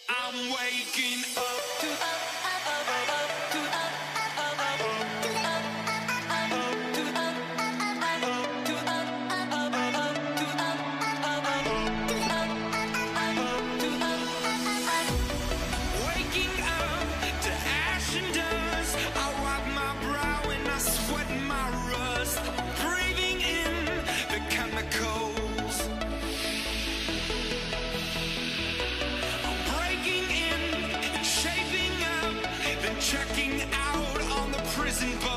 I'm waking up to waking up to ash and dust. I wipe my brow and I sweat my rust, breathing in the chemicals. I'm breaking in and shaping up, then checking out on the prison bus.